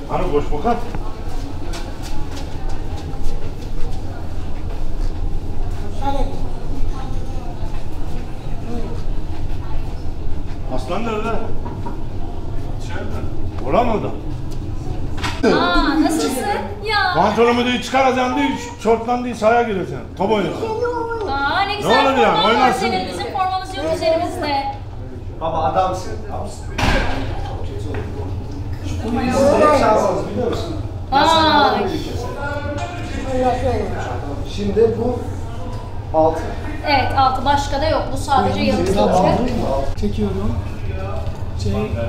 Hani boş bakar. Aslan nerede? İçeride. Olamadı. Aa, nasılsın? Ya. Pantolonumu değil çıkaracaksın değil, şortlan değil sahaya gireceksin. Top oynayacaksın. Aa, ne güzel olur yani, forman var oynarsın. senin. Bizim formamız yok üzerimizde. Baba adamsın. Sizde şansınız biliyor musun? Vay. Şimdi bu 6. Evet, altı başka da yok. Bu sadece yıldız olacak. Çekiyorum. Çek.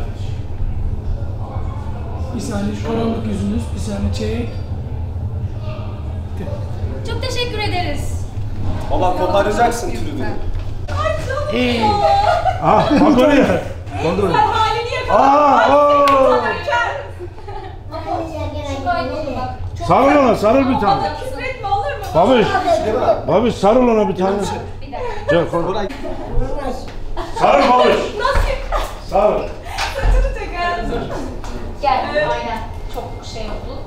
Bir saniye şu karanlık yüzünüz. Bir saniye çek. Çok teşekkür ederiz. Baba koparacaksın tribünü. Ah, bak oraya. Sen halini yakala. Aa, sarıl ona, sarıl bir tane. Bana küfretme olur mu? Babiş, babiş sarıl ona bir tane. Bir dakika. Gel koy. Sarıl babiş. Nasıl? Sarıl. Saçını çeker. Gel, aynen. Çok şey oldu.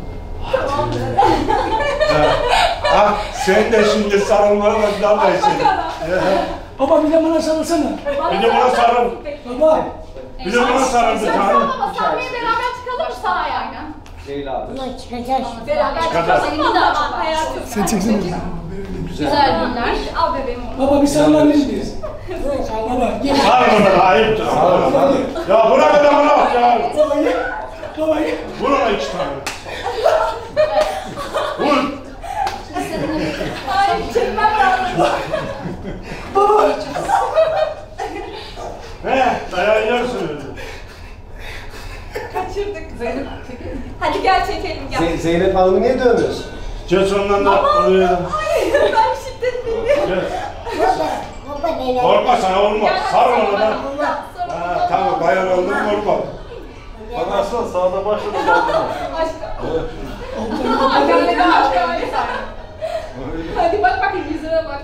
Ah, sen de şimdi sarılmaya başladın seni. Baba bir de bana sarılsana. Bir de bana sarıl. Baba. Bir de bana sarıl bir tane. Ama sahneye beraber çıkalım mı sahaya? Değil abi. Beraber Çıkacağız. çıkalım. Senin de ama hayatım. Sen çeksene. Güzel günler. Al bebeğim onu. Baba bir sarılabilir miyiz? Baba gel. Sarıl ona, ayıptır. Ya bırak da bırak ya. Baba gel. Baba gel. Vur ona iki tane. Vur. Ay çekmem lazım. Baba. Dayağı yersin öyle. Kaçırdık Zeynep. Hadi gel çekelim gel. Zeynep Hanım'ı niye dövüyorsun? Geç ondan da oraya. Ay ben şiddet bilmiyorum. Gel. Korkma sana olmaz. Sarıl ona da. Ha, tamam bayan oldun korkma. Bana aslan sağda başladı. Hadi bak bakayım yüzüne bak.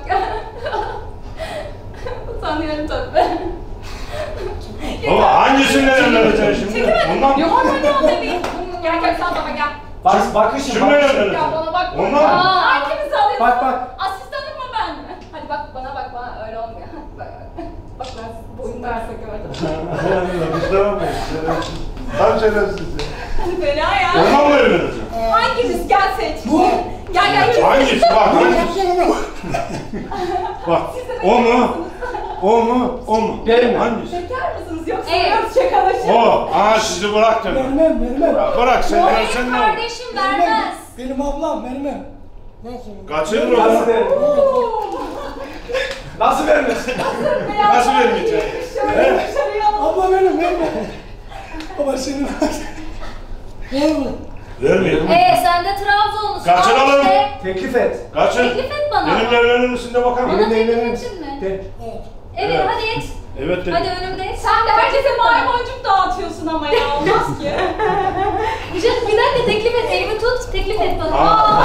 Utanıyorum tabii. Baba hangisinden evleneceksin şimdi? Bundan Yok ama ne oldu bebeğim? Gel gel sen baba gel. Bakışın Kimle bakışın. evleneceksin? Ya bana bak. Ondan mı? Hangimiz alıyorsun? Bak bak. Asistanım mı ben? Hadi bak bana öyle olmuyor. Bak bak ben boyun derse gördüm. Tam şerefsiz. Fena ya. Ondan mı evleneceksin? Hangimiz gel seç. Bu. Gel gel. Hangisi? Bak hangisi? Bak o mu? O mu? O mu? Benim mi? Hangisi? Çeker misiniz yoksa Evet. biraz şakalaşın. O. Aa sizi bırak deme. Vermem vermem. Ya bırak sen O versen benim ne olur? kardeşim vermez. Benim ablam vermem. Kaçırır Nasıl onu. vermiyorsun? Nasıl vermiyorsun? Nasıl vermeyeceksin? Şöyle dışarıya alalım. Abla benim verme. Baba senin Vermiyor. Sen de Trabzonlusun. Kaçıralım. Al işte. Teklif et. Kaçır. Teklif et bana. Benimle evlenir misin de bakalım. Bana Benimle teklif evlenir ettin mi? De. Evet, hadi et. Evet Hadi dedim. önümde et. Sen de herkese maymuncuk dağıtıyorsun ama ya olmaz ki. Canım bir dakika teklif et. Elimi tut. Teklif et bana. Aa.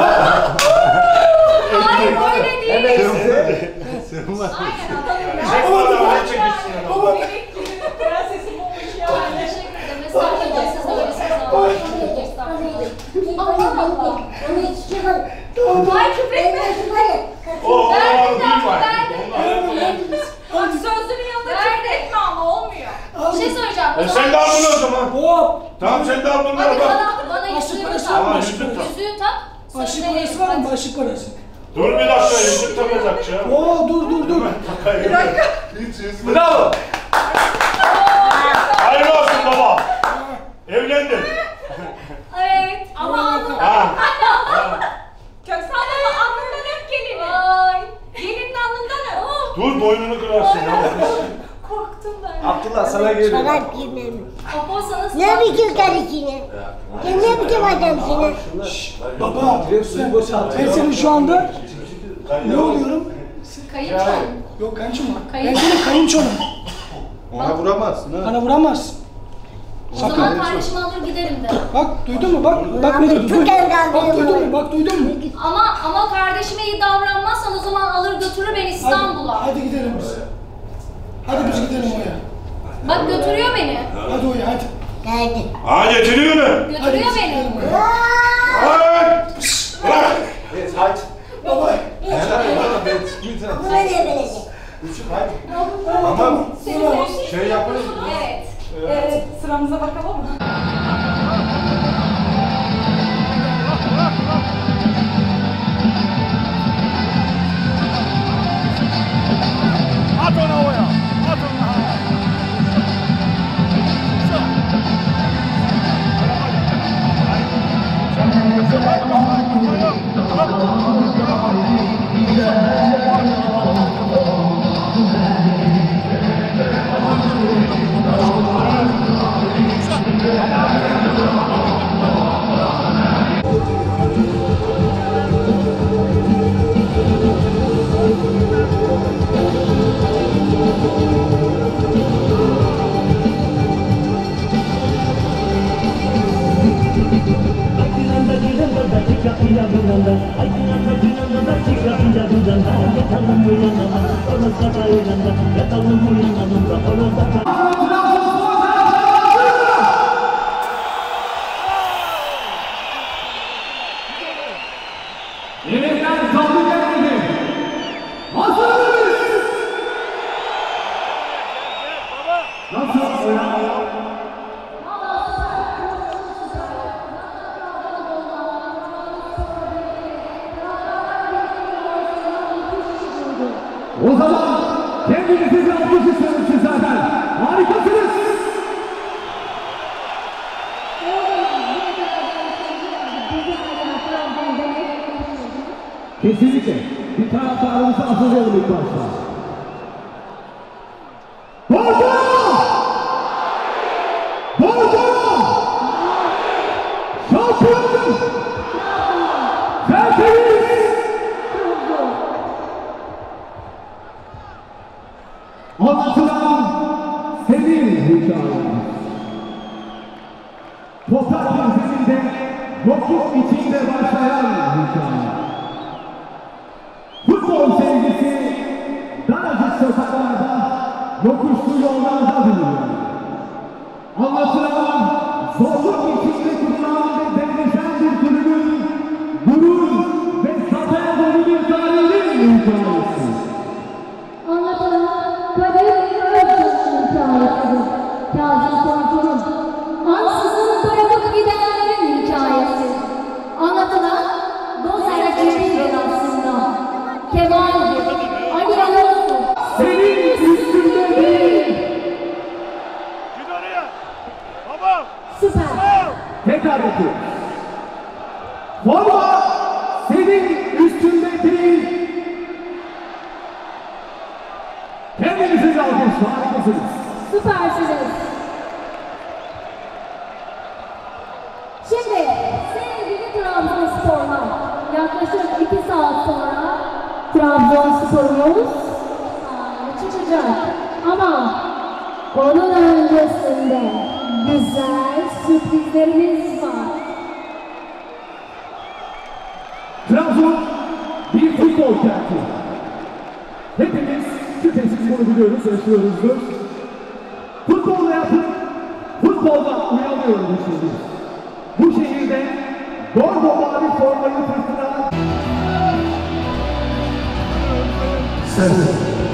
Hayır öyle değil. Hemen Aynen adamım. Çek bana ne çekilsin ya. Bebek gibi prensesim olmuş yani. Teşekkür ederim. Estağfurullah. Siz de öylesiniz. Estağfurullah. Allah Allah. Ay küfretme. Oo, Verdim dur bak. Bak sözlünün yanında küfretme ama olmuyor. Bir şey söyleyeceğim. Sen de al bunu o zaman. Hop. Tamam sen de al bunları Hadi bak. bana yüzüğümü parası tak. var mı? Yüzük tak. Yüzüğü tak. Başlık Sözde parası var mı? hadi. Başlık parası. Dur bir dakika yüzük takacak ya. Oo dur. Bir dakika. Hiç yüzük. Bravo. Hayırlı olsun baba. Evlendin. Evet. Ama alnından Ha. Köksal ama alnından öp gelini. Ay. Gelinin alnından öp. Dur boynunu kırarsın ya. Korktum ben. Abdullah sana geliyor. Çorap giymem. Apo sana Ne biçim karısını? Sen ne biçim adamsın? Baba. Direkt suyu boşaltıyor. Ben senin şu anda ne oluyorum? kayınço. Yok kayınço mu? Ben Kayınço. senin kayınçonum. Ona vuramazsın ha. Bana vuramazsın. O zaman kardeşimi alır giderim de. Bak duydun mu? Bak ne dedi? Tutar kaldırım Bak duydun onu. mu? Bak duydun mu? Ama kardeşime iyi davranmazsan o zaman alır götürür beni İstanbul'a. Hadi gidelim biz. Hadi biz gidelim oraya. Bak götürüyor beni. Hadi oraya hadi. Geldi. Ha getiriyor mu? Götürüyor O zaman kendinizi bir alkış istiyorum sizlerden. Harikasınız. Kesinlikle. Bir taraftarımızı hazırlayalım ilk başta. Bordo! Bordo! Şampiyon! Tertemiz! Anlatılan senin hikayen. Toprak zeminde, yokluk içinde başlayan hikaye. Futbol sevgisi daracık sokaklarda, yokuşlu yollarda büyüyor. Anlatılan zorluk içinde kurulan ve devleşen bir kulübün gurur ve zafer dolu bir tarihinin hikayesi. Anlatılan Kadir Özcan'ın hikayesidir. Kazım Korkun'un ansızın bırakıp gidenlerin hikayesi. Anlatılan Dozerci'nin aslında Kemal'dir, Ali Alonso. Senin üstünde değil. Git oraya. Baba. Süper. Tekrar bakıyoruz. Forma senin üstünde değil. Kendinizi bir alkış, harikasınız. Süpersiniz. Şimdi sevgili Trabzonspor'la yaklaşık 2 saat sonra Trabzonspor'umuz çıkacak. Ama onun öncesinde güzel sürprizlerimiz var. Trabzon bir futbol kenti. Hepimiz şüphesiz bunu biliyoruz, yaşıyoruzdur. Futbolla yapıp futbolla uyanıyoruz şimdi. Bu şehirde bordo mavi formayı fırtınan sensin.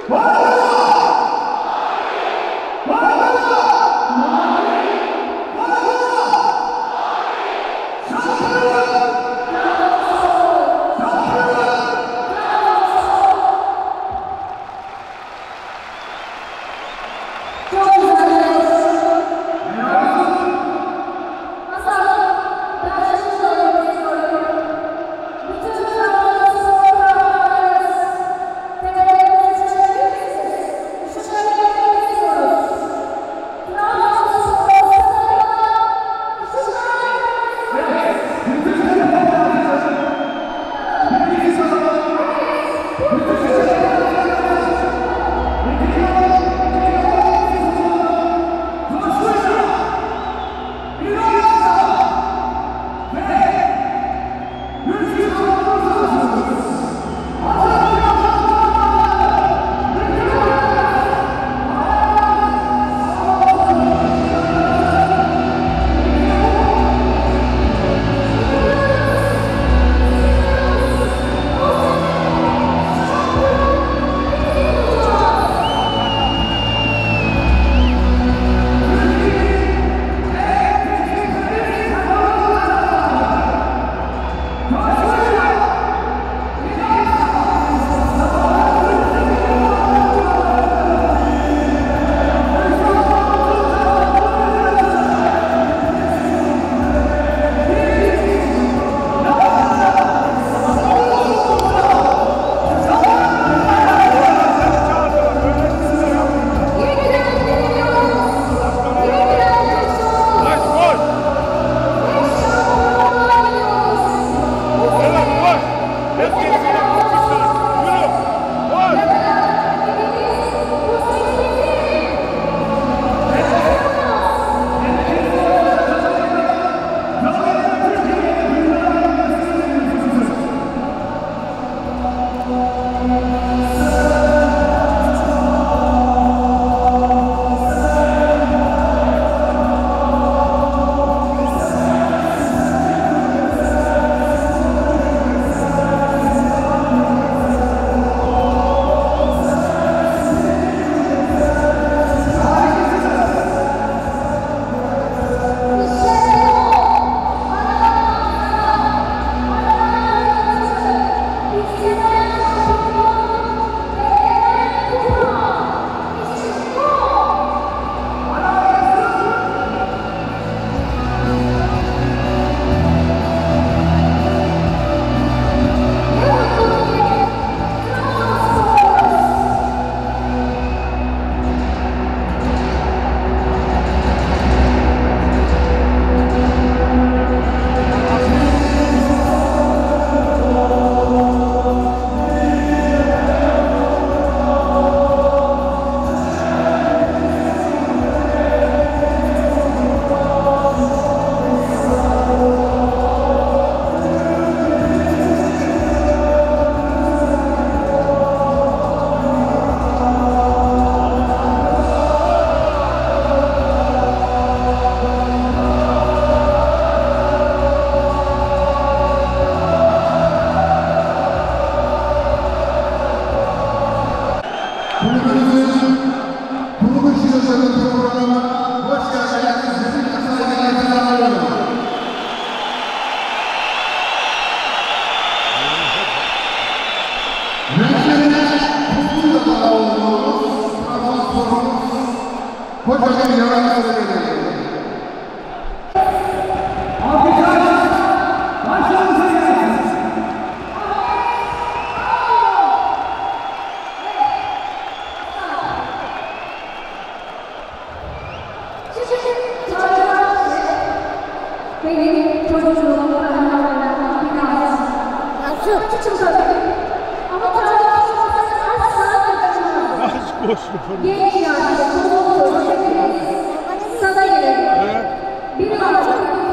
Genç yani, sana gelelim. Bir numara.